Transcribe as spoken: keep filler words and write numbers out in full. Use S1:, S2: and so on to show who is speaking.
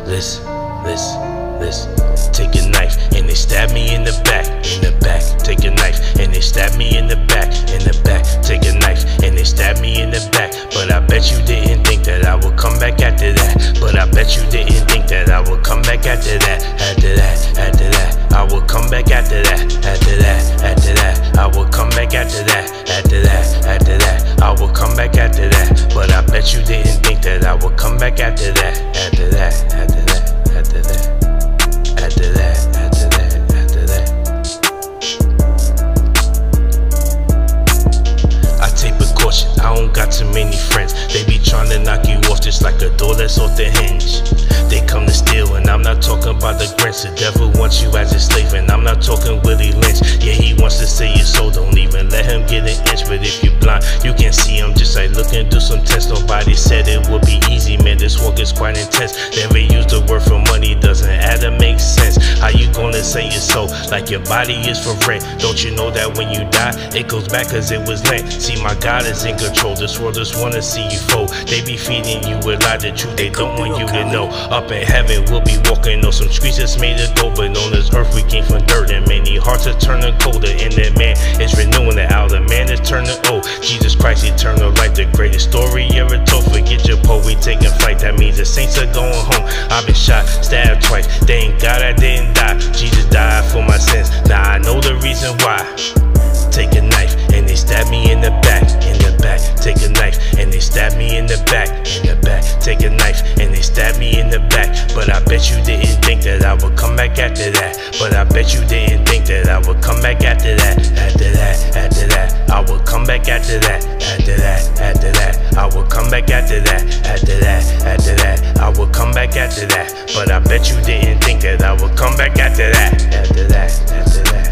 S1: listen, listen, listen. Take a knife and they stab me in the back, in the back. Take a knife and they stab me in the back, in the back. Take a knife and they stab me in the back. But I bet you didn't think that I would come back after that. But I bet you didn't think that I would come back after that. After that, after that, I will come back after that. After that, after that, I will come back after that. After that, after that, I will come back after that. But I bet you didn't think that I would come back after that. After that, after that, after that. After that, after that, after that. I take precaution, I don't got too many friends. They be trying to knock you off just like a door that's off the hinge. They come to steal, and I'm not talking about the grants. The devil wants you as a slave, and I'm not talking Willie Lynch. Yeah, he wants to say your soul, don't even let him get an inch. But if you blind, you can see him. Just like looking do some tests. Nobody said it would be easy, man, this walk is quite intense. Never use the word for money, doesn't add or make sense. How you gonna say your soul like your body is for rent? Don't you know that when you die, it goes back cause it was lent? See, my God is in control, this world just wanna see you fold. They be feeding you a lie, the truth they don't want you to know. Up in heaven, we'll be walking on some streets that's made of gold. But on this earth, we came from dirt, and many hearts are turning colder. And that man is renewing the outer man is turning old. Jesus Christ, eternal life, the greatest story ever told. Forget your Poe, we taking flight, that means the saints are going home. I've been shot, stabbed twice, thank God I didn't die. Jesus died for my sins, now I know the reason why. Take a knife and they stab me in the back, in the back. Take a knife and they stab me in the back, in the back. Take a knife and they stab me in the back. But I bet you didn't think that I would come back after that. But I bet you didn't think that I would come back after that. After that, after that, I will come back after that. After that, after that, I will come back after that. After that, after that, I will come back after that. But I bet you didn't think that I would come back after that. After that, after that.